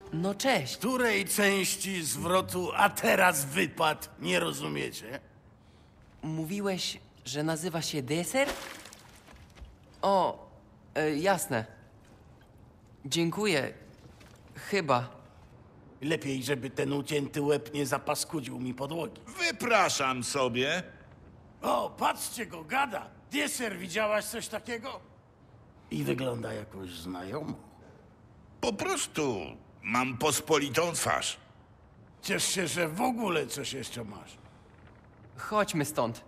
No cześć. Której części zwrotu a teraz wypadł nie rozumiecie? Mówiłeś, że nazywa się deser? O, jasne. Dziękuję. Chyba. Lepiej, żeby ten ucięty łeb nie zapaskudził mi podłogi. Wypraszam sobie. O, patrzcie go, gada! Deser, widziałaś coś takiego? I wygląda jakoś znajomo. Po prostu mam pospolitą twarz. Ciesz się, że w ogóle coś jeszcze masz. Chodźmy stąd.